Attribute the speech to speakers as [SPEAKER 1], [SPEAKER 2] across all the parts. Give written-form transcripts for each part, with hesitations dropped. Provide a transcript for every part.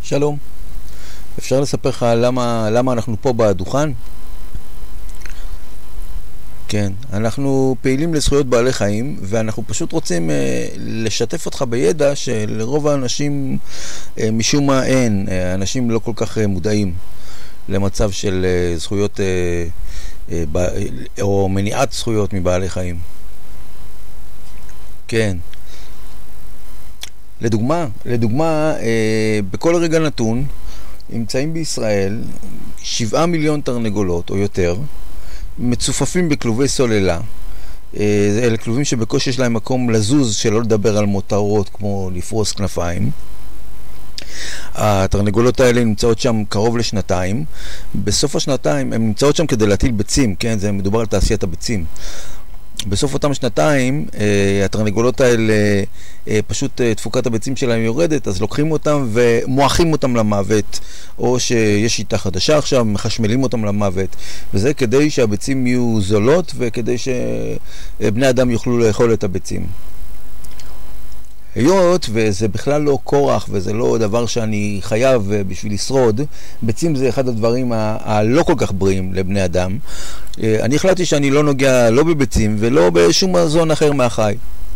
[SPEAKER 1] שלום, אפשר לספר לך למה אנחנו פה בדוכן? כן, אנחנו פעילים לזכויות בעלי חיים, ואנחנו פשוט רוצים לשתף אותך בידע שלרוב האנשים משום מה אין, אנשים לא כל כך מודעים למצב של זכויות או מניעת זכויות מבעלי חיים. כן. לדוגמה, בכל רגע נתון נמצאים בישראל 7 מיליון תרנגולות או יותר, מצופפים בכלובי סוללה. אלה כלובים שבקושי יש להם מקום לזוז, שלא לדבר על מותרות כמו לפרוס כנפיים. התרנגולות האלה נמצאות שם קרוב לשנתיים. בסוף השנתיים הן נמצאות שם כדי להטיל ביצים, כן? זה מדובר על תעשיית הביצים. בסוף אותם שנתיים התרנגולות האלה פשוט תפוקת הביצים שלהם יורדת, אז לוקחים אותם ומואחים אותם למוות, או שיש שיטה חדשה עכשיו, מחשמלים אותם למוות, וזה כדי שהביצים יהיו זולות וכדי שבני אדם יוכלו לאכול את הביצים. היות וזה בכלל לא כורח וזה לא דבר שאני חייב בשביל לשרוד, ביצים זה אחד הדברים הלא כל כך בריאים לבני אדם. אני החלטתי שאני לא נוגע לא בביצים ולא בשום מזון אחר מהחי.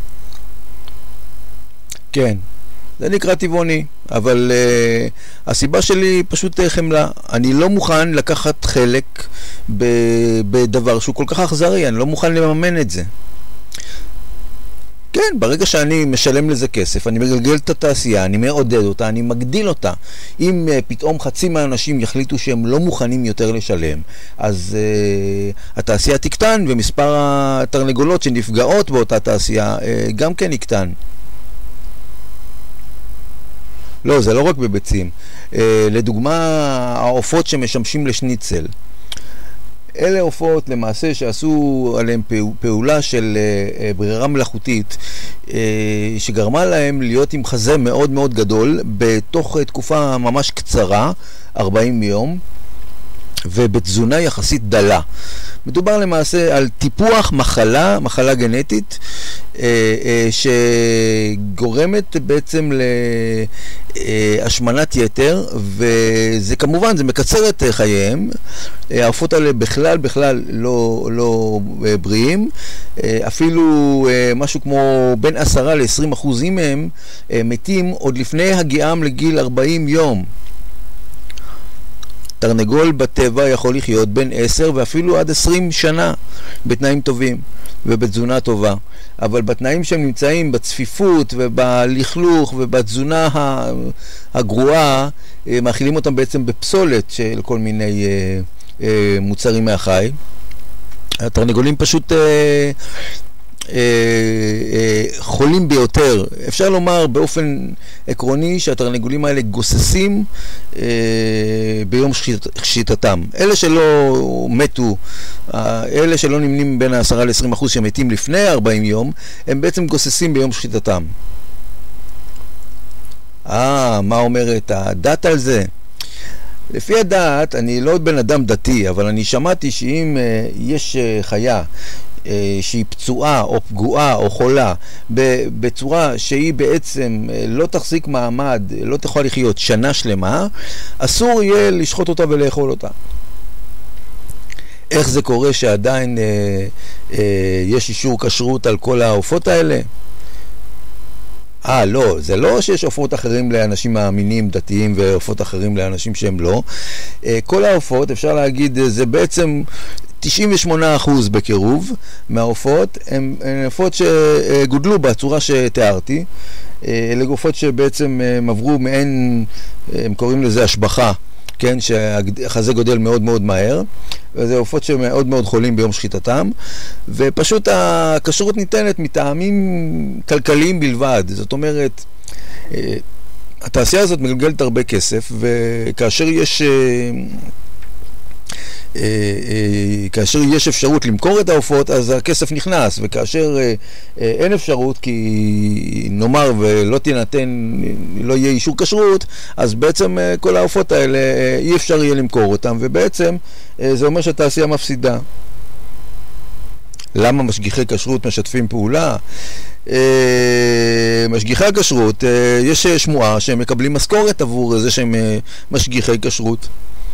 [SPEAKER 1] כן, זה נקרא טבעוני, אבל הסיבה שלי פשוט חמלה. אני לא מוכן לקחת חלק בדבר שהוא כל כך אכזרי, אני לא מוכן לממן את זה. כן, ברגע שאני משלם לזה כסף, אני מגלגל את התעשייה, אני מעודד אותה, אני מגדיל אותה. אם פתאום חצי מהאנשים יחליטו שהם לא מוכנים יותר לשלם, אז התעשייה תקטן, ומספר התרנגולות שנפגעות באותה תעשייה גם כן יקטן. לא, זה לא רק בביצים. לדוגמה, העופות שמשמשים לשניצל. אלה עופות למעשה שעשו עליהם פעולה של ברירה מלאכותית שגרמה להם להיות עם חזה מאוד מאוד גדול בתוך תקופה ממש קצרה, 40 יום, ובתזונה יחסית דלה. מדובר למעשה על טיפוח מחלה גנטית שגורמת בעצם להשמנת יתר, וזה כמובן, זה מקצר את חייהם. העופות האלה בכלל לא בריאים, אפילו משהו כמו בין 10-20% מהם מתים עוד לפני הגיעם לגיל 40 יום. תרנגול בטבע יכול לחיות בין 10 ואפילו עד 20 שנה בתנאים טובים ובתזונה טובה, אבל בתנאים שהם נמצאים, בצפיפות ובלכלוך ובתזונה הגרועה, מאכילים אותם בעצם בפסולת של כל מיני מוצרים מהחי. התרנגולים פשוט חולים ביותר. אפשר לומר באופן עקרוני שהתרנגולים האלה גוססים ביום שחיטתם. אלה שלא מתו, אלה שלא נמנים בין 10-20% שמתים לפני 40 יום, הם בעצם גוססים ביום שחיטתם. מה אומרת הדת על זה? לפי הדת, אני לא בן אדם דתי, אבל אני שמעתי שאם יש חיה שהיא פצועה או פגועה או חולה בצורה שהיא בעצם לא תחזיק מעמד, לא תוכל לחיות שנה שלמה, אסור יהיה לשחוט אותה ולאכול אותה. איך זה קורה שעדיין יש אישור כשרות על כל העופות האלה? לא, זה לא שיש עופות אחרים לאנשים מאמינים דתיים ועופות אחרים לאנשים שהם לא. כל העופות, אפשר להגיד, זה בעצם 98% בקירוב מהעופות הם עופות שגודלו בצורה שתיארתי. אלה עופות שבעצם הם עברו מעין, הם קוראים לזה השבחה, כן, שהחזה גודל מאוד מאוד מהר, וזה עופות שמאוד מאוד חולים ביום שחיטתם, ופשוט הכשרות ניתנת מטעמים כלכליים בלבד. זאת אומרת, התעשייה הזאת מגלגלת הרבה כסף, וכאשר יש אפשרות למכור את העופות, אז הכסף נכנס, וכאשר אין אפשרות, כי נאמר ולא תינתן, לא יהיה אישור כשרות, אז בעצם כל העופות האלה אי אפשר יהיה למכור אותם, ובעצם זה אומר שהתעשייה מפסידה. למה משגיחי כשרות משתפים פעולה? משגיחי הכשרות, יש שמועה שהם מקבלים משכורת עבור זה שהם משגיחי כשרות.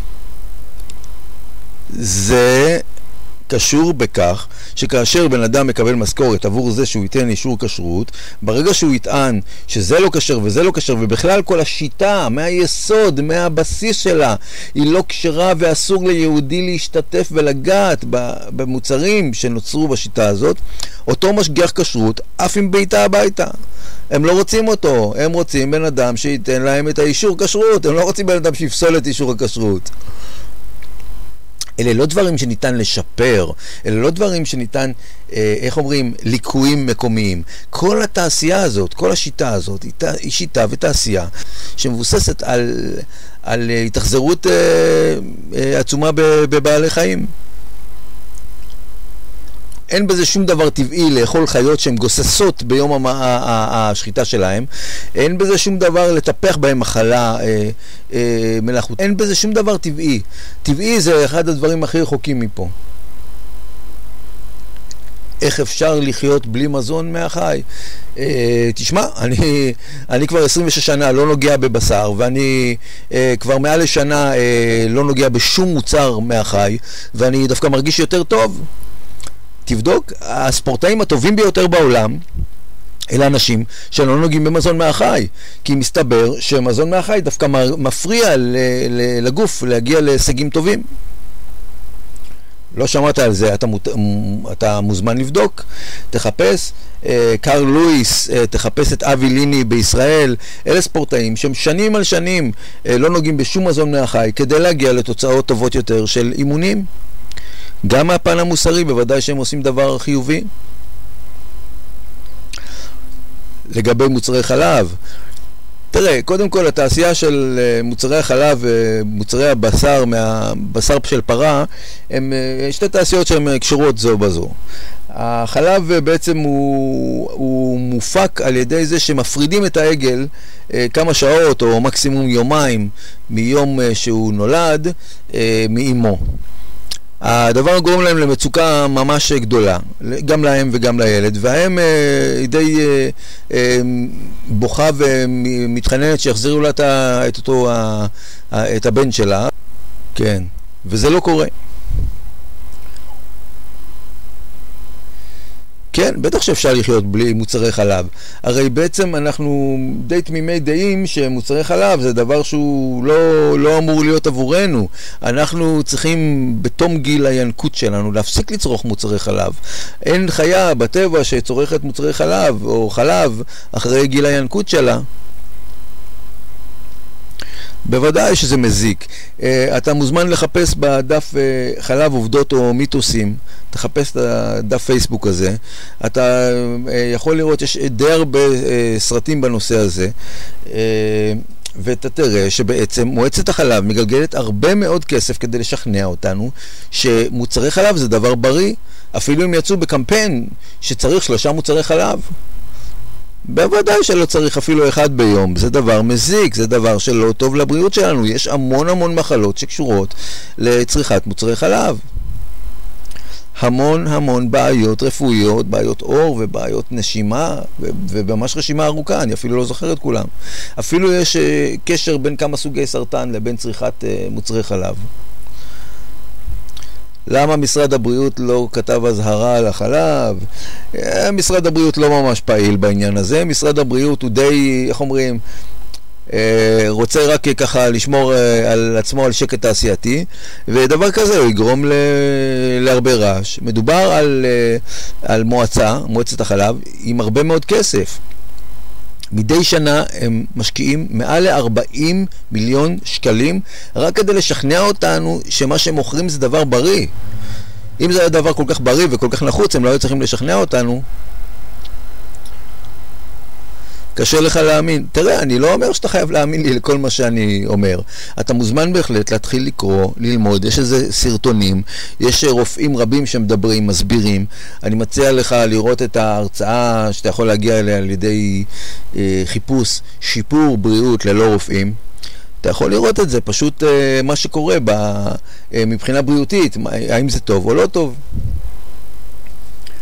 [SPEAKER 1] זה קשור בכך שכאשר בן אדם מקבל משכורת עבור זה שהוא ייתן אישור כשרות, ברגע שהוא יטען שזה לא כשר וזה לא כשר, ובכלל כל השיטה מהיסוד, מהבסיס שלה, היא לא כשרה ואסור ליהודי להשתתף ולגעת במוצרים שנוצרו בשיטה הזאת, אותו משגיח כשרות אף עם ביתה הביתה. הם לא רוצים אותו, הם רוצים בן אדם שייתן להם את האישור כשרות, הם לא רוצים בן אדם שיפסול את אישור הכשרות. אלה לא דברים שניתן לשפר, אלה לא דברים שניתן, איך אומרים, ליקויים מקומיים. כל התעשייה הזאת, כל השיטה הזאת, היא שיטה ותעשייה שמבוססת על התאכזרות עצומה בבעלי חיים. אין בזה שום דבר טבעי לאכול חיות שהן גוססות ביום השחיטה שלהם. אין בזה שום דבר לטפח בהם מחלה מלאכותית. אין בזה שום דבר טבעי. טבעי זה אחד הדברים הכי רחוקים מפה. איך אפשר לחיות בלי מזון מהחי? תשמע, אני כבר 26 שנה לא נוגע בבשר, ואני כבר מעל לשנה לא נוגע בשום מוצר מהחי, ואני דווקא מרגיש יותר טוב. תבדוק, הספורטאים הטובים ביותר בעולם אלה אנשים שלא נוגעים במזון מהחי, כי מסתבר שמזון מהחי דווקא מפריע לגוף להגיע להישגים טובים. לא שמעת על זה, אתה מוזמן לבדוק, תחפש, קארל לואיס, תחפש את אבי ליני בישראל. אלה ספורטאים שהם שנים על שנים לא נוגעים בשום מזון מהחי כדי להגיע לתוצאות טובות יותר של אימונים. גם מהפן המוסרי בוודאי שהם עושים דבר חיובי. לגבי מוצרי חלב, תראה, קודם כל התעשייה של מוצרי החלב ומוצרי הבשר, מהבשר של פרה, הם שתי תעשיות שהן קשורות זו בזו. החלב בעצם הוא מופק על ידי זה שמפרידים את העגל כמה שעות או מקסימום יומיים מיום שהוא נולד מאימו. הדבר גורם להם למצוקה ממש גדולה, גם להם וגם לילד, והם די בוכה ומתחננת שיחזירו לה את הבן שלה, כן, וזה לא קורה. כן, בטח שאפשר לחיות בלי מוצרי חלב. הרי בעצם אנחנו די תמימי דעים שמוצרי חלב זה דבר שהוא לא אמור להיות עבורנו. אנחנו צריכים בתום גיל הינקות שלנו להפסיק לצרוך מוצרי חלב. אין חיה בטבע שצורכת מוצרי חלב או חלב אחרי גיל הינקות שלה. בוודאי שזה מזיק. אתה מוזמן לחפש בדף חלב עובדות או מיתוסים, תחפש את הדף פייסבוק הזה, אתה יכול לראות, יש די הרבה סרטים בנושא הזה, ואתה תראה שבעצם מועצת החלב מגלגלת הרבה מאוד כסף כדי לשכנע אותנו שמוצרי חלב זה דבר בריא. אפילו אם יצאו בקמפיין שצריך 3 מוצרי חלב, בוודאי שלא צריך אפילו אחד ביום. זה דבר מזיק, זה דבר שלא טוב לבריאות שלנו. יש המון מחלות שקשורות לצריכת מוצרי חלב. המון בעיות רפואיות, בעיות עור ובעיות נשימה, וממש רשימה ארוכה, אני אפילו לא זוכר את כולם. אפילו יש קשר בין כמה סוגי סרטן לבין צריכת מוצרי חלב. למה משרד הבריאות לא כתב הזהרה על החלב? משרד הבריאות לא ממש פעיל בעניין הזה. משרד הבריאות הוא די, איך אומרים, רוצה רק ככה לשמור על עצמו על שקט תעשייתי, ודבר כזה הוא יגרום להרבה רעש. מדובר על מועצת החלב עם הרבה מאוד כסף. מדי שנה הם משקיעים מעל ל-40 מיליון שקלים רק כדי לשכנע אותנו שמה שהם מוכרים זה דבר בריא. אם זה היה דבר כל כך בריא וכל כך נחוץ, הם לא היו צריכים לשכנע אותנו. קשה לך להאמין. תראה, אני לא אומר שאתה חייב להאמין לי לכל מה שאני אומר. אתה מוזמן בהחלט להתחיל לקרוא, ללמוד. יש איזה סרטונים, יש רופאים רבים שמדברים, מסבירים. אני מציע לך לראות את ההרצאה שאתה יכול להגיע אליה על ידי חיפוש שיפור בריאות ללא רופאים. אתה יכול לראות את זה, פשוט מה שקורה מבחינה בריאותית, האם זה טוב או לא טוב.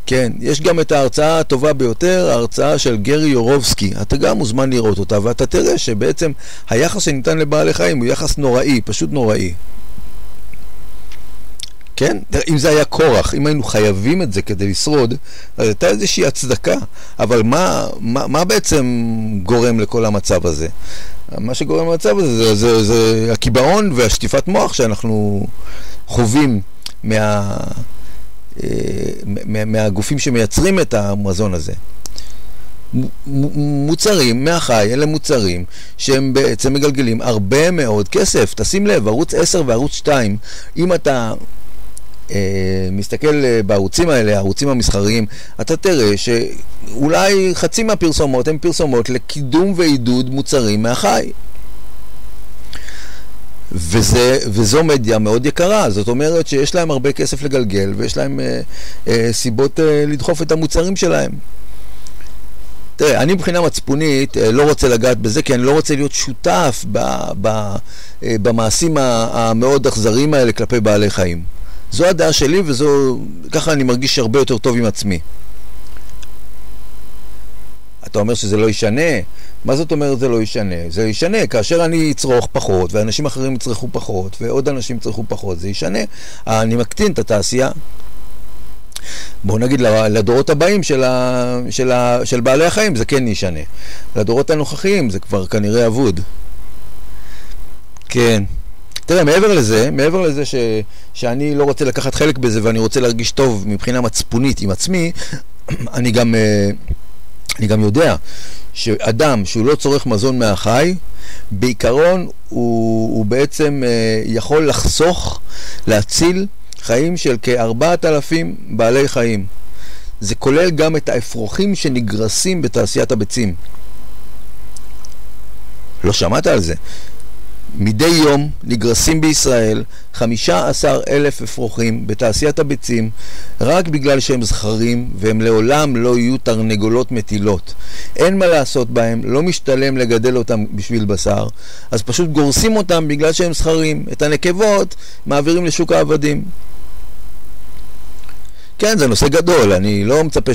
[SPEAKER 1] כן, יש גם את ההרצאה הטובה ביותר, ההרצאה של גרי יורובסקי. אתה גם מוזמן לראות אותה, ואתה תראה שבעצם היחס שניתן לבעלי חיים הוא יחס נוראי, פשוט נוראי. כן? אם זה היה כורח, אם היינו חייבים את זה כדי לשרוד, אז הייתה איזושהי הצדקה. אבל מה בעצם גורם לכל המצב הזה? מה שגורם למצב הזה זה הקיבעון והשטיפת מוח שאנחנו חווים מהגופים שמייצרים את המזון הזה. מוצרים מהחי, אלה מוצרים שהם בעצם מגלגלים הרבה מאוד כסף. תשים לב, ערוץ 10 וערוץ 2, אם אתה מסתכל בערוצים האלה, הערוצים המסחריים, אתה תראה שאולי חצי מהפרסומות הן פרסומות לקידום ועידוד מוצרים מהחי. וזו מדיה מאוד יקרה, זאת אומרת שיש להם הרבה כסף לגלגל ויש להם סיבות לדחוף את המוצרים שלהם. תראה, אני מבחינה מצפונית לא רוצה לגעת בזה, כי אני לא רוצה להיות שותף במעשים המאוד אכזריים האלה כלפי בעלי חיים. זו הדעה שלי, ככה אני מרגיש הרבה יותר טוב עם עצמי. אתה אומר שזה לא ישנה? מה זאת אומרת זה לא ישנה? זה ישנה כאשר אני אצרוך פחות, ואנשים אחרים יצרכו פחות, ועוד אנשים יצרכו פחות, זה ישנה. אני מקטין את התעשייה. בואו נגיד לדורות הבאים של בעלי החיים זה כן ישנה. לדורות הנוכחיים זה כבר כנראה אבוד. כן. תראה, מעבר לזה שאני לא רוצה לקחת חלק בזה ואני רוצה להרגיש טוב מבחינה מצפונית עם עצמי, אני גם יודע שאדם שהוא לא צורך מזון מהחי, בעיקרון הוא בעצם יכול להציל חיים של כ-4,000 בעלי חיים. זה כולל גם את האפרוחים שנגרסים בתעשיית הביצים. לא שמעת על זה? מדי יום נגרסים בישראל 15,000 אפרוחים בתעשיית הביצים, רק בגלל שהם זכרים והם לעולם לא יהיו תרנגולות מטילות. אין מה לעשות בהם, לא משתלם לגדל אותם בשביל בשר, אז פשוט גורסים אותם בגלל שהם זכרים. את הנקבות מעבירים לשוק העבדים. כן, זה נושא גדול, אני לא מצפה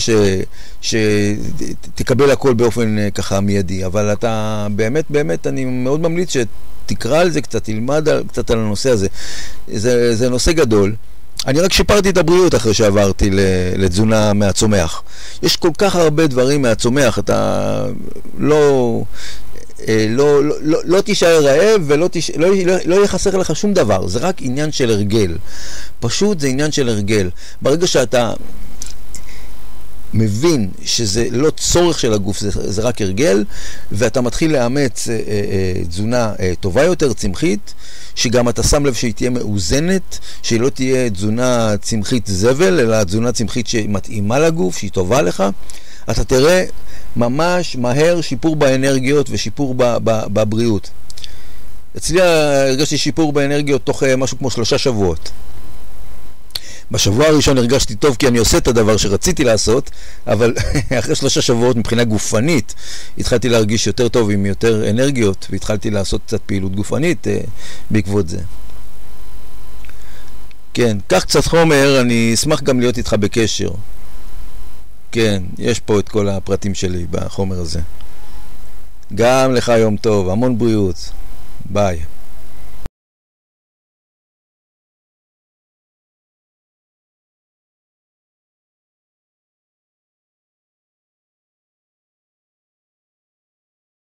[SPEAKER 1] שתקבל הכל באופן ככה מיידי, אבל אתה באמת, אני מאוד ממליץ שתקרא על זה קצת, תלמד קצת על הנושא הזה. זה נושא גדול. אני רק שיפרתי את הבריאות אחרי שעברתי לתזונה מהצומח. יש כל כך הרבה דברים מהצומח, אתה לא תישאר רעב ולא יהיה חסר לך שום דבר. זה רק עניין של הרגל. פשוט זה עניין של הרגל. ברגע שאתה מבין שזה לא צורך של הגוף, זה רק הרגל, ואתה מתחיל לאמץ תזונה טובה יותר, צמחית, שגם אתה שם לב שהיא תהיה מאוזנת, שהיא לא תהיה תזונה צמחית זבל, אלא תזונה צמחית שמתאימה לגוף, שהיא טובה לך, אתה תראה ממש מהר שיפור באנרגיות ושיפור בבריאות. אצלי הרגשתי שיפור באנרגיות תוך משהו כמו 3 שבועות. בשבוע הראשון הרגשתי טוב כי אני עושה את הדבר שרציתי לעשות, אבל אחרי 3 שבועות מבחינה גופנית התחלתי להרגיש יותר טוב עם יותר אנרגיות, והתחלתי לעשות קצת פעילות גופנית בעקבות זה. כן, קח קצת חומר, אני אשמח גם להיות איתך בקשר. כן, יש פה את כל הפרטים שלי בחומר הזה. גם לך יום טוב, המון בריאות. ביי.